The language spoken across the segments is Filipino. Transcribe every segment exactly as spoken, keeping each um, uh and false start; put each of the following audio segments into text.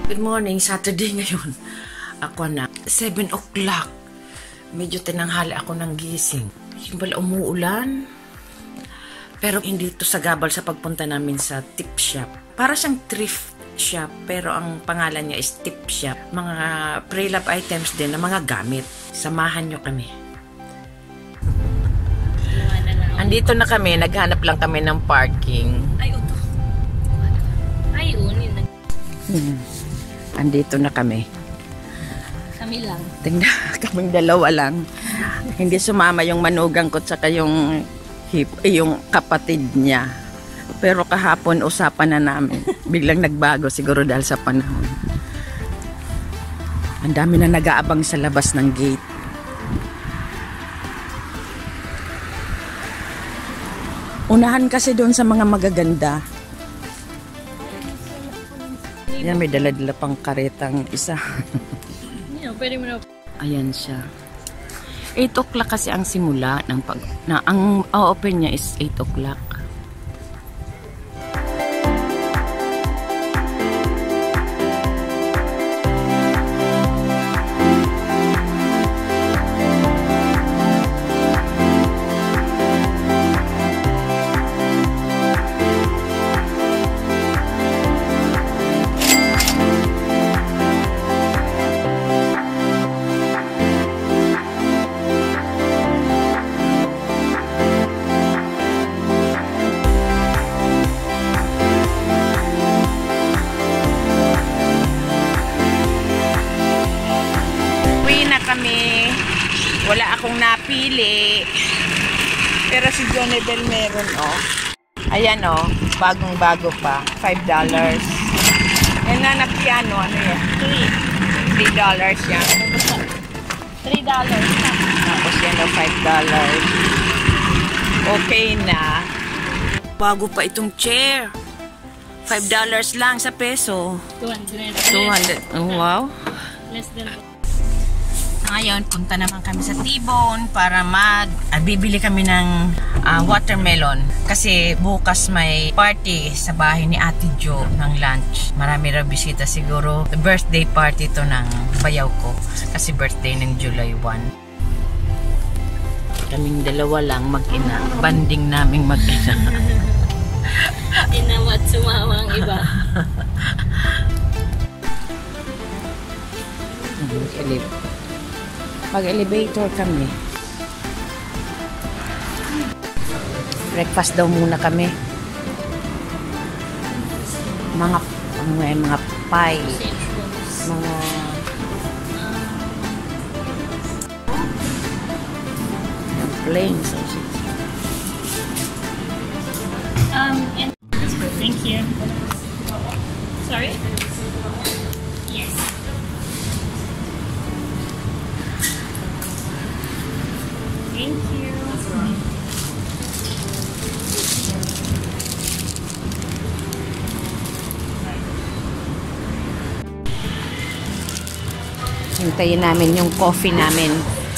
Good morning, Saturday ngayon. Ako na, seven o'clock. Medyo tinanghali ako ng gising. Yung pala umuulan. Pero hindi to sagabal sa pagpunta namin sa tip shop. Para siyang thrift shop, pero ang pangalan niya is tip shop. Mga pre-love items din na mga gamit. Samahan nyo kami. Andito na kami, naghanap lang kami ng parking. Ay, ito. Ay, unin. Hmm. Andito na kami. Kami lang. Tingnan, kaming dalawa lang. Hindi sumama yung manugang ko tsaka yung hip, eh, yung kapatid niya. Pero kahapon usapan na namin. Biglang nagbago siguro dahil sa panahon. Ang dami na nag-aabang sa labas ng gate. Unahan kasi doon sa mga magaganda. Yan, may dala-dala pang karetang isa. Yeah, pwede mo na. Ayan siya. eight o'clock kasi ang simula ng pag... Na, ang open niya is eight o'clock. Kami, wala akong napili, pero si Jonabel meron, oh. Ayan, oh, bagong bago pa, five dollars. Yan na na piano, ano yan? three dollars yan. three dollars. Tapos yan, oh, five dollars. Okay na. Bago pa itong chair. five dollars lang sa peso. two hundred. two hundred. Oh, wow. Less than. Ngayon, punta naman kami sa T-Bone para mag... Uh, bibili kami ng uh, watermelon. Kasi bukas may party sa bahay ni Ate Jo ng lunch. Marami raw bisita siguro. Birthday party to ng bayaw ko. Kasi birthday ng July first. Kaming dalawa lang mag-ina. Banding naming mag-ina. Inawat sumawa ang iba. Mag-elevator kami. Breakfast daw muna kami. Mga mga, mga pie. Mga plain sausage. Um, and thank you. Sorry? Yes. Thank you. Hintayin namin yung coffee namin.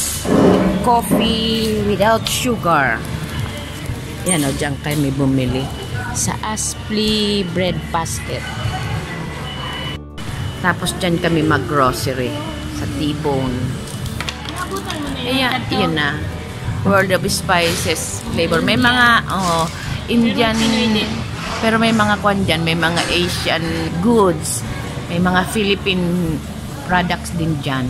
Coffee without sugar. Yan o, dyan kayo may bumili. Sa Aspley Bread Basket. Tapos dyan kami mag-grocery. Sa T-Bone. Ayan, yun na. World of Spices flavor. May mga oh, Indian, pero may mga kwan dyan, may mga Asian goods, may mga Philippine products din dyan.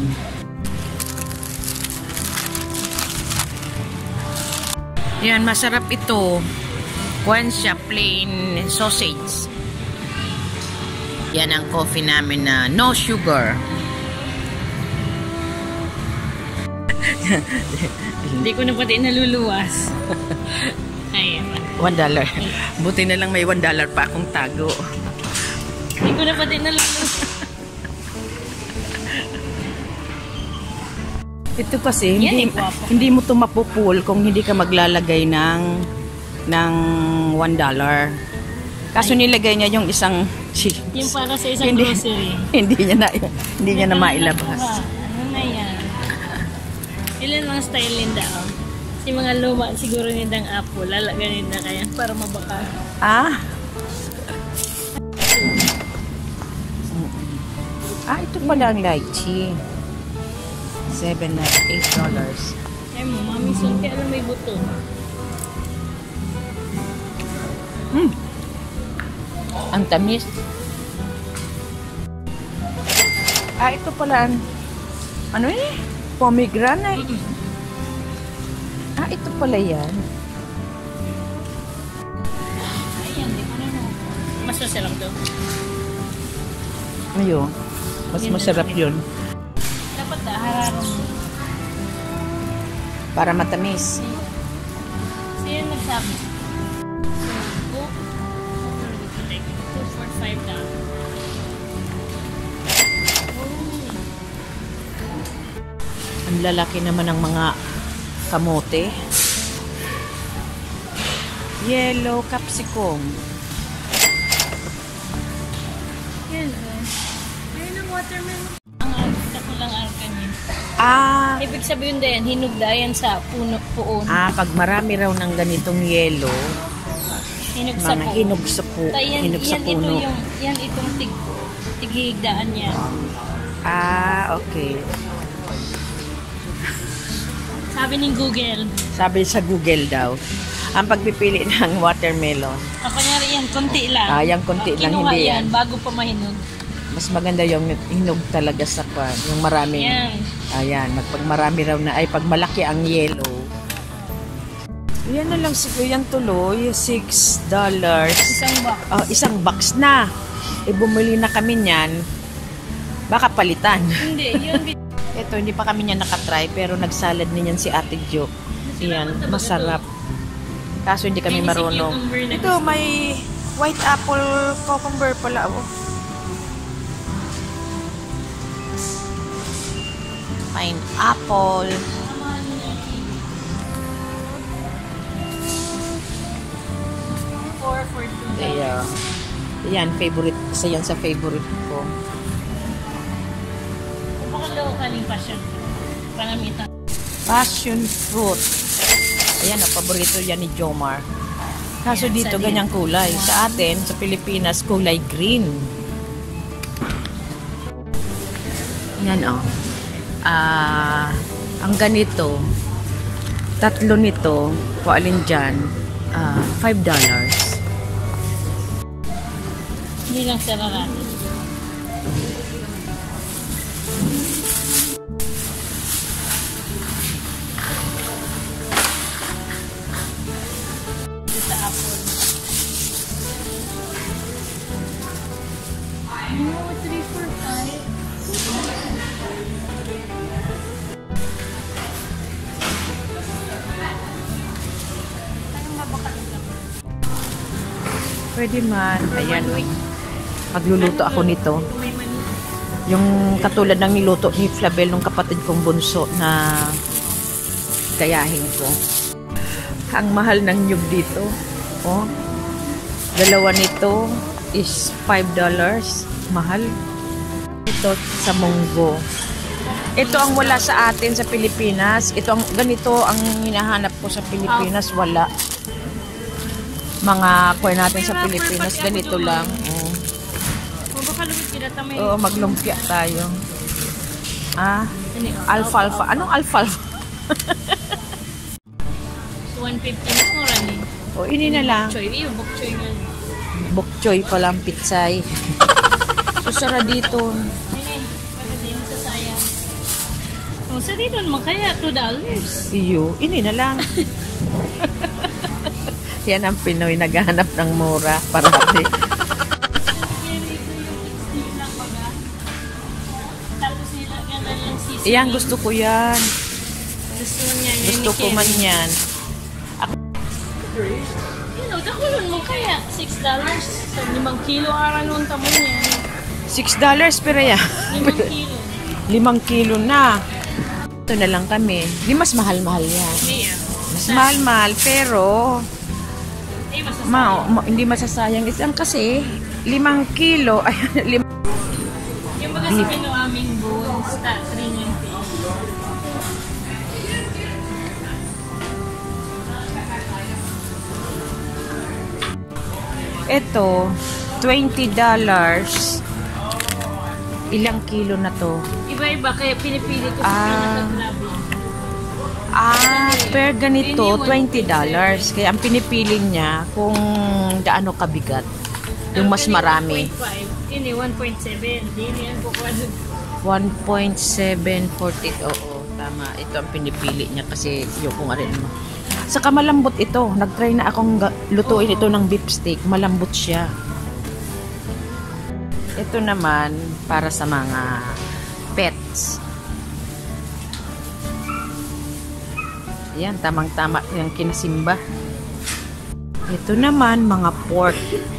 Yan, masarap ito. Kwan siya, plain sausage. Yan ang coffee namin na no sugar. Hindi ko na pati naluluwas. Ayan. One dollar. Buti na lang may one dollar pa akong tago. Hindi ko na pati naluluwas. Ito kasi, hindi, hindi mo ito mapupul kung hindi ka maglalagay ng ng one dollar. Kaso ay, nilagay niya yung isang yung para sa isang hindi, grocery. Hindi niya na hindi niya na mailabas. Ano na yan? Ilan mga style ninda, oh. Si mga luma siguro nindang apple, lalaganin na kaya para mabaka. Ah? pala ang lychee. seven na eight dollars. Ay mo, mami, sulti, alam may buto. Hmm. Ang tamis. Ah, ito pala ang, ano eh? Pomegranate. Ah, ito pala yan. Ayan, di ko na mo. Mas masarap daw. Ayun. Mas Yun masarap na. yun. Dapat da, hararo mo. Para matamis. Siya yung nagsabi. So, go. two for five dollars. Ang lalaki naman ng mga kamote. Yellow capsicum. Yan, oh. Ayun ang watermelon. Ang arka ko lang arka niya. Ah, Ibig sabihin din, hinug dayan sa puno puon. ah, pag marami raw ng ganitong yellow, Hinug sa mga puon. hinog sa, pu Ta, yan, hinog sa yan ito puno. yung, yan itong tig, tigigdaan niya. Ah, okay. Sabi ni Google. Sabi sa Google daw, ang pagpipili ng watermelon, Ako nyari yan, konti lang. ah, yung konti lang, Kinuha hindi yan, yan. bago pa mahinog. Mas maganda yung hinog talaga sa kwan, yung maraming, Yan. ayan, pag marami raw na, ay pag malaki ang yellow. Yan na lang siguro, yan tuloy, six dollars. Isang box. Oh, isang box na. E bumili na kami niyan, baka palitan. Hindi, yun. Ito, hindi pa kami niyan nakatry, pero nagsalad niyan si Ate Jo. Yan, masarap. Kaso hindi kami marunong. Ito, may white apple cucumber pala. Oh. Pineapple. Four for two. Ayan. Yan, favorite. Isa yan sa favorite ko. Baka lokaling passion. Panamitan. Passion fruit. Ayan, ang paborito yan ni Jomar. Kaso Ayan, dito, sa ganyang kulay. Sa atin, sa Pilipinas, kulay green. Yan, oh. Ah, ang ganito, tatlo nito, kung alin dyan, ah, five dollars. Hindi lang sararami. Ito sa apple. No, three for five. Anong mabakalit lang? Pwede man. Ayan, wait. Magluluto ako nito. May mani. Yung katulad ng niluto ni Flabel nung kapatid kong bunso na gayahin ko. Ang mahal ng nyug dito. Oh. Dalawa nito is five dollars. Mahal. Ito sa munggo. Ito ang wala sa atin sa Pilipinas. Ito ang ganito ang hinahanap ko sa Pilipinas, wala. Mga kuha natin sa Pilipinas ganito lang. Oh. O baka lumit kita tamay. Oo, maglumpia tayo. Ah, alfalfa. Anong alfalfa? one fifty na mo rani. O, ini na lang. Choy, iyo bok choy nga. Bokchoy palang pitsay. Susara dito. Ay, pwede din sa sayang. O, sa dito naman kaya two dollars. Iyo, ini na lang. Yan ang Pinoy naghahanap ng mura. Parati. Tapos nila ganan lang sisi. Iyan, gusto ko yan. Gusto niya niya Gusto ko man yan. You know, dakulon mo kaya six dollars. So, limang kilo aran nun tamo niya. six dollars pero yan. Limang kilo. Limang kilo na. Ito na lang kami. Di mas mahal-mahal yan. Iya. Mas mahal-mahal pero Ay, masasayang. ma, ma, hindi masasayang. Isang kasi limang kilo. Ay, lim Yung baga sa Pino aming bones, ta, three ninety. Ito, twenty dollars. Ilang kilo na to? Iba-iba, kaya pinipili ko sa Ah. pinaka-grabe. Ah, per ganito, twenty dollars. Kaya ang pinipili niya kung gaano kabigat. Yung mas marami. one point five. Ini, one point seven. Hindi yan po kwa dun. one point seven four zero. Oo, tama. Ito ang pinipili niya kasi yung kung ano mo. Saka malambot ito. Nag-try na akong ga- lutuin ito ng beef steak. Malambot siya. Ito naman para sa mga pets. Yan, tamang-tama yung kinasimba. Ito naman, mga pork.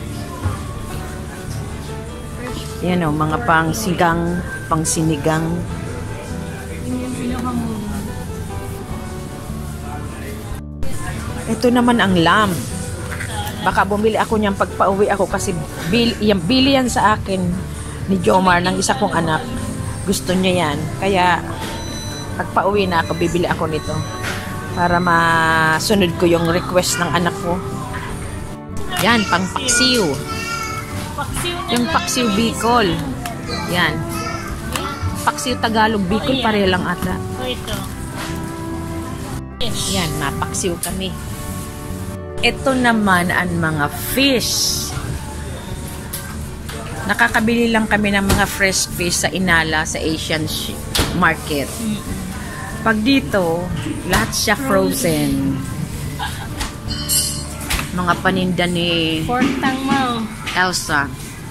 Yan o, mga pang sigang, pang sinigang. Yun yung pinakamura. Ito naman ang lamb. Baka bumili ako niyan pagpa-uwi ako kasi bil, yan, bili yan sa akin ni Jomar ng isa kong anak. Gusto niya yan. Kaya pagpa-uwi na ako, bibili ako nito. Para masunod ko yung request ng anak ko. Yan, pang paksiw. Paksiw na Yung lang. paksiw Bicol. Yan. Paksiw Tagalog Bicol, pareho lang ata. O ito. Fish. Yan, mapaksiw kami. Ito naman ang mga fish. Nakakabili lang kami ng mga fresh fish sa Inala, sa Asian sh- market. Pag dito, lahat siya frozen. Mga paninda ni Pork tang mo. Elsa.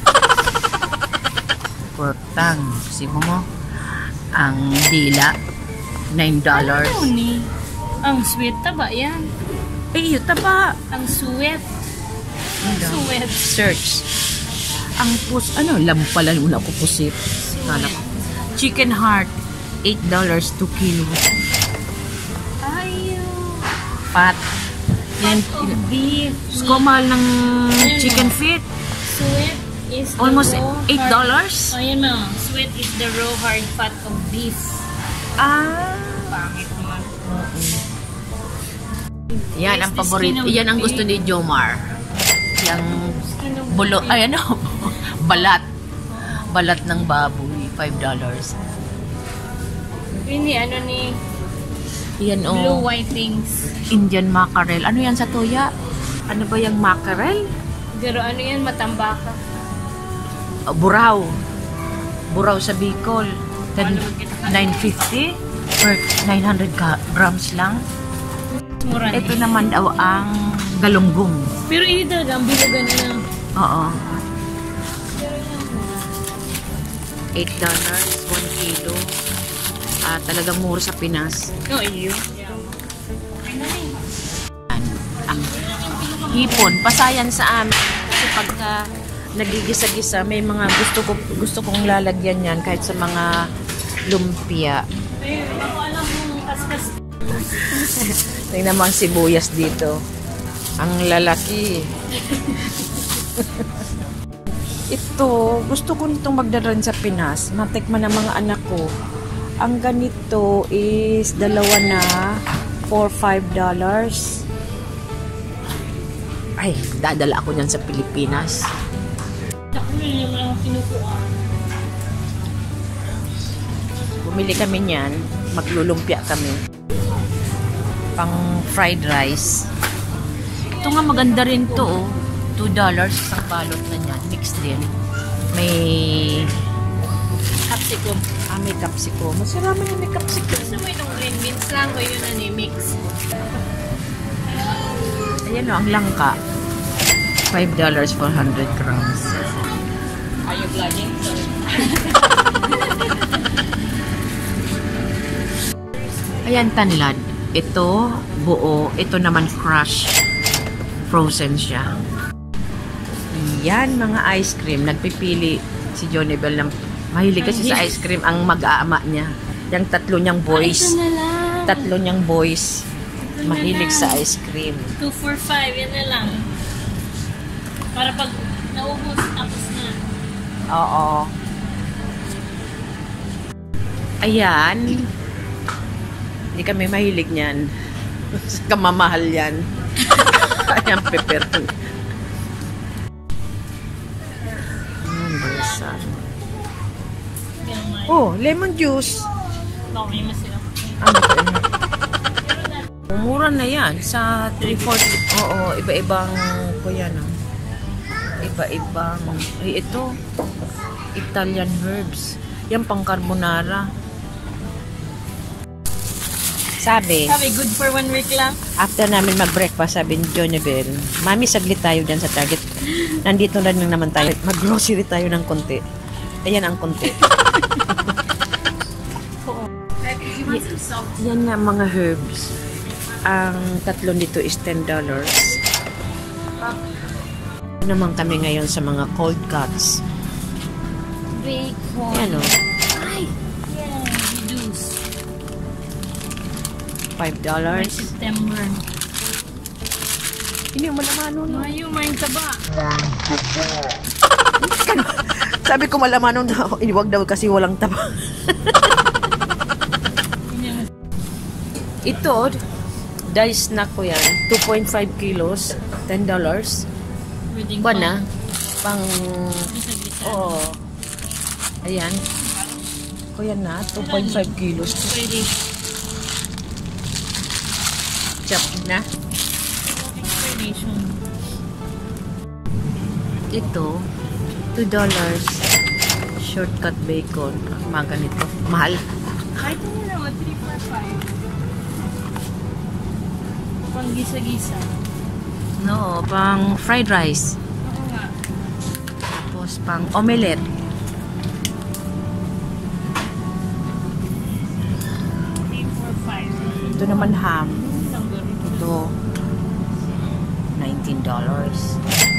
Portang. Sibo mo. Ang dila, nine dollars. Ano ni? Ang sweet taba yan. Eh, yun taba. Ang sweet. Ang sweet. Search. Ang pus, ano, lampala muna ako pusit. Kala ko. Chicken heart, eight dollars, two kilo. Ayaw. Pat. Yan. Of beef. Skomal ng chicken feet. Sweet is the Almost raw eight hard- dollars. Oh, yun mo. Sweet is the raw hard fat of beef. Ah. Pangit naman. Yan ang Taste the paborito. skin of Yan ang the gusto ni Jomar. Yung Skin of bulo, beef. ay ano, balat. Balat ng baboy, five dollars. Ini ano ni Yan o. blue whitings. Indian mackerel. Ano yan sa tuya? Ano ba yung mackerel? Pero ano yan, matambaka. Uh, buraw. Buraw sa Bicol. Then, Ano magkita? nine fifty per nine hundred ka- grams lang. Mura Ito ni. naman daw ang galunggong. Pero ini talaga, ang bilugan na lang. Oo. eight dollars, one kilo. Ah, talagang mura sa Pinas. No, iyo. Ay, nani. Yan, ang hipon, pasayan sa amin. Kasi pagka nagigisa-gisa, may mga gusto ko gusto kong lalagyan yan kahit sa mga lumpia. Ay, ako alam mong kaskas. Tingnan mo ang sibuyas dito. Ang lalaki. Ito, gusto ko nitong magdaran sa Pinas. Matikman ng mga anak ko. Ang ganito is dalawa na for five dollars. Ay, dadala ako niyan sa Pilipinas. Ako na yung mga kinukuha. Bumili kami niyan. Maglulumpia kami. Pang fried rice. Ito nga maganda rin to, oh. two dollars sa balot na niyan. Mixed din. May Capsicum. ah, may capsicum. Masarap na may capsicum. Gusto mo itong green beans lang o yun na ni mix? Ayan o, ang langka. five dollars for one hundred grams. Are you vlogging? Ayan, tanlad. Ito, buo. Ito naman crush. Frozen siya. Yan, mga ice cream. Nagpipili si Johnny Bell ng mahilig kasi sa ice cream ang mag-aama niya. Yung tatlo niyang boys. Ito na lang. Tatlo niyang boys. Ito na Mahilig lang. sa ice cream. two for five, yan na lang. Para pag naubos, tapos na. Oo. Ayan. Hindi kami mahilig niyan. Kamamahal yan. Ayan, pepper. Ayan, balsa. Oh, lemon juice. Baka may masarap. Ano ko yun? Mura na yan sa three forty. Oo, iba-ibang kuya no. Iba-ibang. Ay, ito. Italian herbs. Yan pang carbonara. Sabi, Sabi, good for one week lang. after namin mag-breakfast, sabi ni Jonibel, Mami, saglit tayo dyan sa Target. Nandito na lang naman tayo. Mag-grocery tayo ng konti. Ayan ang konti. Y- yan nga mga herbs. Ang tatlo nito is ten dollars. Naman kami ngayon sa mga cold cuts. Bacon. Yan o. Ay! Yeah, reduce. five By dollars. September. Hindi mo malamano no. Mayo, main taba. Sabi ko malamano na ako. Iwag daw kasi walang taba. Ito, dahil snack ko yan. two point five kilos. ten dollars. Wedding Buwan na. Pang... Gisa-gisa. Oo. Ayan. O yan na. two point five kilos. Pwede. Chop na. Expiration. Ito, two dollars. Shortcut bacon. Mga ganito. Mahal. Kahit mo naman, three for five. Pang gisa-gisa. No, pang fried rice. Oo nga. Tapos pang omelette. three for five. Ito naman ham. Number. Ito, nineteen dollars.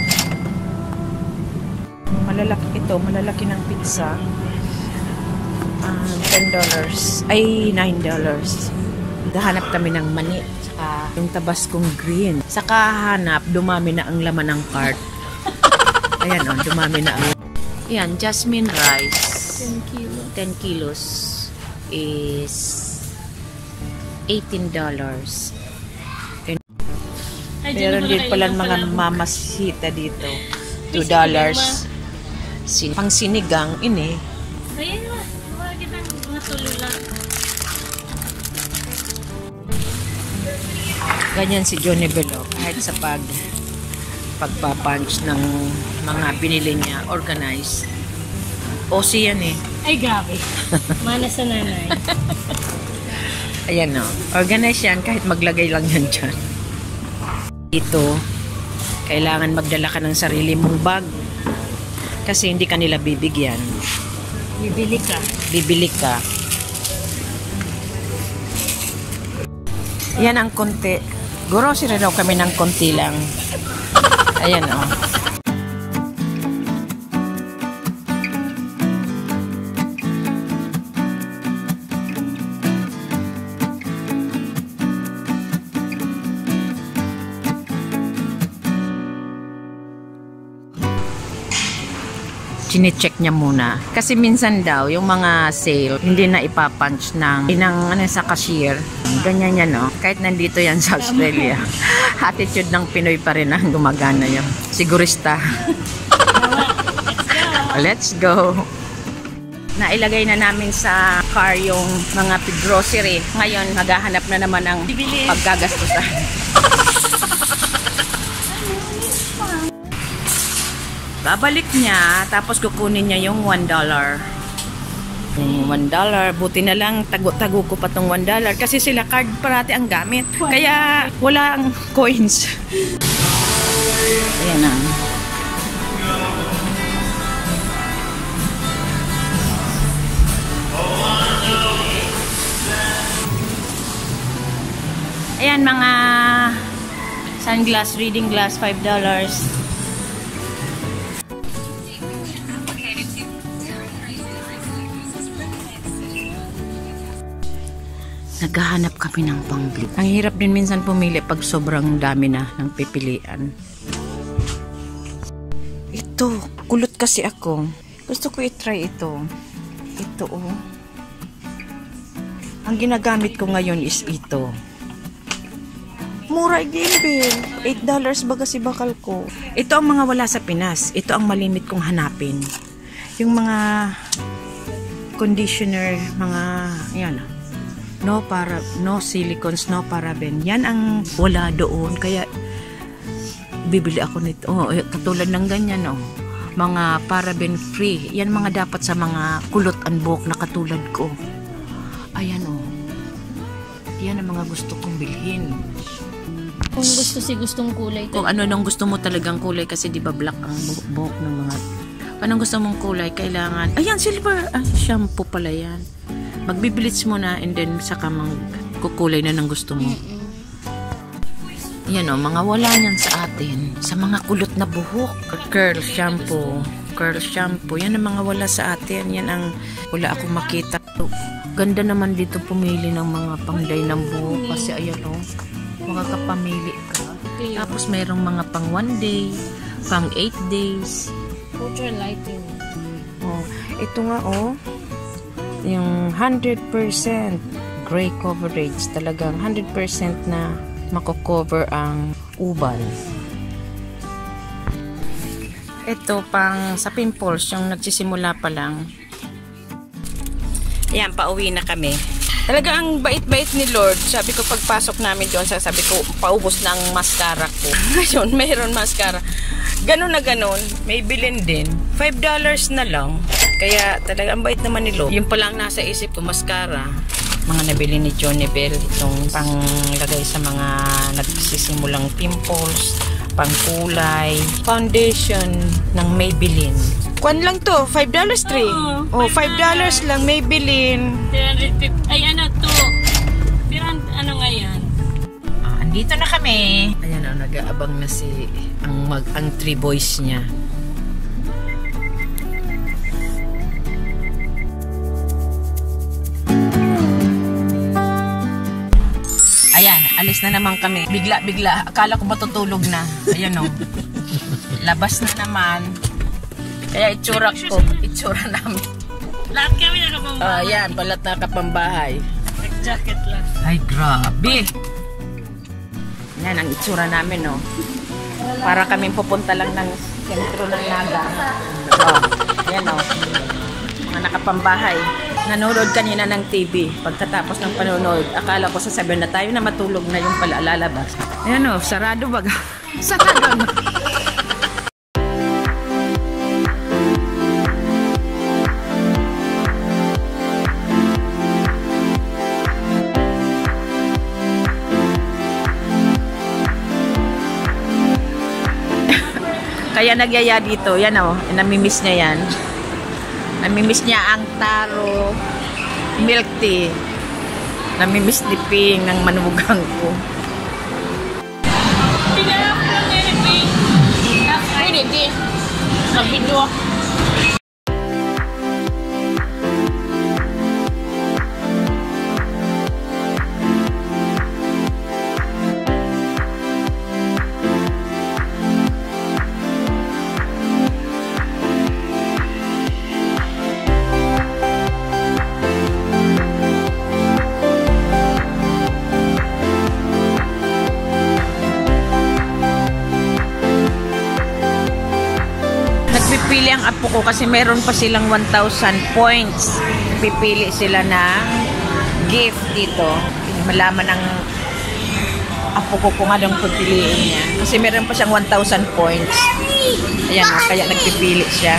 Malalaki ito, malalaki ng pizza. Uh, ten dollars. Ay, nine dollars. Dahanap kami ng mani. Saka yung tabaskong green. Saka hanap, dumami na ang laman ng cart. Ayan o, oh, dumami na ang... Ayan, jasmine rice. ten kilo. ten kilos is eighteen dollars. Ay, Meron din pala mga mamasita dito. two dollars. Sin pang sinigang, ini. Ayan na. Mga kitang mga tulula. Ganyan si Johnny Bello. Kahit sa pag pagpapunch ng mga binili niya, organized. O si yan eh. Ay, grabe. Mana sa nanay. Ayan o. Organized yan kahit maglagay lang yan dyan. Ito, kailangan magdala ka ng sarili mong bag. Kasi hindi ka nila bibigyan. Bibili ka. Bibili ka. Yan ang konti. Grocery daw kami ng konti lang. Ayan o. Chine-check niya muna. Kasi minsan daw, yung mga sale, hindi na ipapunch ng, ng ano, sa cashier. Ganyan yan, no? Kahit nandito yan sa Australia. Attitude ng Pinoy pa rin ang gumagana yan. Sigurista. Let's go. Nailagay na namin sa car yung mga grocery. Ngayon, maghahanap na naman ng paggagastusan. Babalik niya, tapos kukunin niya yung one dollar. Yung one dollar, buti na lang tago-tago ko pa tong one dollar kasi sila card parati ang gamit. Kaya walang coins. Ayan na. Ayan mga sunglass, reading glass, five dollars. Naghahanap kami ng pangbili. Ang hirap din minsan pumili pag sobrang dami na ng pipilian. Ito, kulot kasi ako. Gusto ko i-try ito. Ito oh. Ang ginagamit ko ngayon is ito. Mura gimbel. eight dollars ba kasi bakal ko. Ito ang mga wala sa Pinas. Ito ang malimit kong hanapin. Yung mga conditioner, mga, yan, no para, no silicones, no paraben. Yan ang wala doon, kaya bibili ako nito. Oh, katulad ng ganyan, oh. Mga paraben free. Yan mga dapat sa mga kulot and buhok na katulad ko. Ayan, oh. Yan ang mga gusto kong bilhin. Kung gusto si gustong kulay. Kung ano nang gusto mo talagang kulay, kasi di ba black ang bu- buhok ng mga. Anong gusto mong kulay, kailangan. Ayan, silver. Ah, shampoo pala yan. Magbibilits mo na and then saka magkukulay na ng gusto mo. Yan o, mga wala niyan sa atin. Sa mga kulot na buhok. Curl shampoo. Curl shampoo. Yan ang mga wala sa atin. Yan ang wala akong makita. Ganda naman dito pumili ng mga pangday ng buhok. Kasi ayan o, makakapamili ka. Tapos mayroong mga pang one day, pang eight days. Ultra lighting. Oh, ito nga oh, yung one hundred percent gray coverage. Talagang one hundred percent na mako-cover ang ubal. Ito pang sa pimples, yung nagsisimula pa lang. Ayan, pauwi na kami. Talaga ang bait-bait ni Lord. Sabi ko pagpasok namin doon, sabi ko paubos ng mascara ko. Ngayon, mayroon mascara. Ganon na ganon, may bilhin din. five dollars na lang. Kaya talaga ang bait naman ni Lord. Yung pa lang nasa isip ko, mascara. Mga nabili ni Johnny Bell. Itong panglagay sa mga nagsisimulang pimples, pangkulay, foundation ng Maybelline. Kwan lang to, five dollars three. Oh, oh, five dollars lang Maybelline. three hundred fifty. Ay, ano to? Ano ngayon? Ah, andito na kami. Ayan o, nag-aabang na si ang, mag, ang three boys niya. Ayan, alis na naman kami. Bigla-bigla. Akala ko matutulog na. Ayan o. Labas na naman. Kaya itsura ko. Itsura namin. Lahat kami nakapambahay. Ah, ayan, palat na kapambahay. Nag-jacket lang. Ay, grabe. Yan ang itsura namin, no. Para kaming pupunta lang ng sentro ng Naga. Oh, ayan, no. Mga nakapambahay. Nanonood kanina ng T V. Pagkatapos ng panonood, akala ko sasabihin na tayo na matulog na yung pala lalabas. Ayan, no. Sarado baga. Sarado, no. Kaya nagyaya dito. Yan o. Namimiss niya yan. Namimiss niya ang taro milk tea. Namimiss ni Ping ng manugang ko. Pinarap lang yan, Ping. Pwede, Ping. Mag-video. Pipili ang apo ko kasi meron pa silang one thousand points. Pipili sila ng gift dito. Malaman ng apo ko kung anong pipiliin niya. Kasi meron pa siyang one thousand points. Ayan o, kaya nagpipili siya.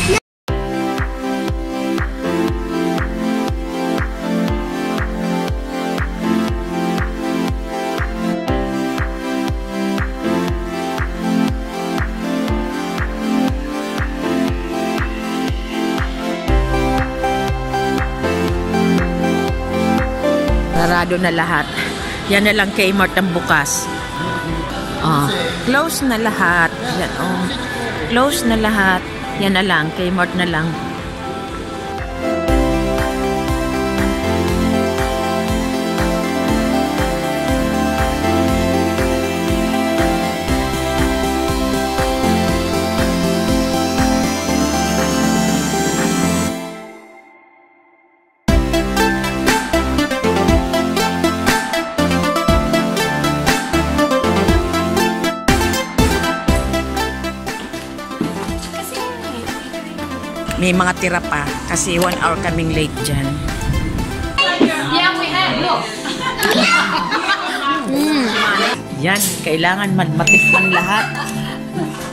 Sarado na lahat. Yan na lang Kmart ang bukas. Oh, close na lahat. Yan, oh. Close na lahat. Yan na lang. Kmart na lang. may mga tira pa kasi one hour kaming late dyan. Yeah, we have. Look. Yan, kailangan man matikman lahat.